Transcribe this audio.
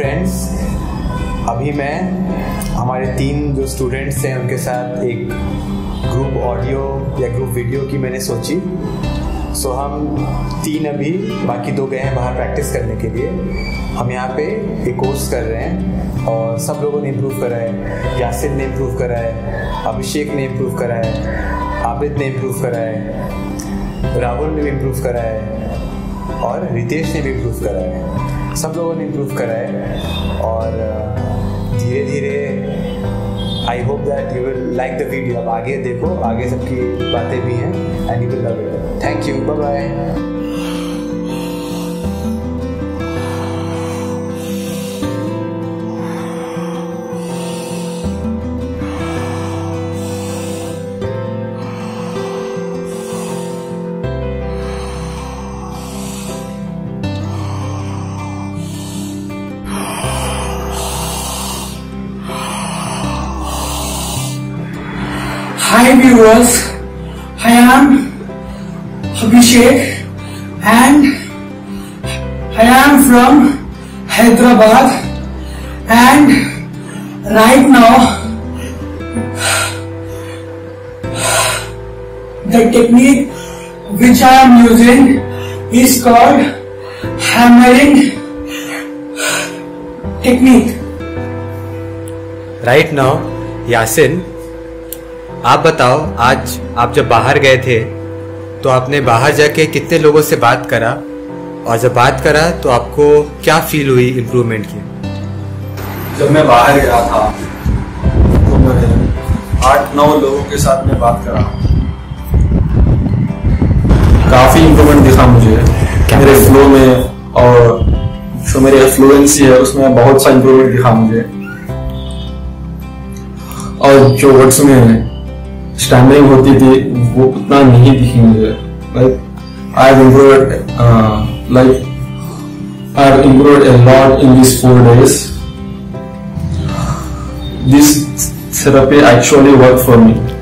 Friends, अभी मैं हमारे 3 जो स्टूडेंट्स हैं उनके साथ एक ग्रुप ऑडियो या ग्रुप वीडियो की मैंने सोची। सो हम 3 अभी, बाकी 2 गए हैं बाहर प्रैक्टिस करने के लिए। हम यहाँ पे एक कोर्स कर रहे हैं और सब लोगों ने इम्प्रूव करा है। यासिन ने इम्प्रूव करा है, अभिषेक ने इम्प्रूव करा है, आबिद ने इम्प्रूव करा है, राहुल ने भी इम्प्रूव करा है और रितेश ने भी इम्प्रूव करा है। सब लोगों ने इम्प्रूव करा है और धीरे धीरे I hope that you will like the video. अब आगे देखो, आगे सबकी बातें भी हैं and you will love it. Thank you, bye bye. Hi viewers, I am Abhishek and I am from Hyderabad, and right now the technique which I am using is called hammering technique. Right now, Yasin, आप बताओ, आज आप जब बाहर गए थे तो आपने बाहर जाके कितने लोगों से बात करा, और जब बात करा तो आपको क्या फील हुई इम्प्रूवमेंट की? जब मैं बाहर गया था तो मैंने 8-9 लोगों के साथ में बात करा। काफी इम्प्रूवमेंट दिखा मुझे मेरे फ्लो में, और जो मेरी फ्लुएंसी है उसमें बहुत सा इम्प्रूवमेंट दिखा मुझे। और जो वर्ड्स में स्टैमरिंग होती थी वो उतना नहीं दिखी मुझे। I have improved a lot in these 4 days. This therapy actually worked for me.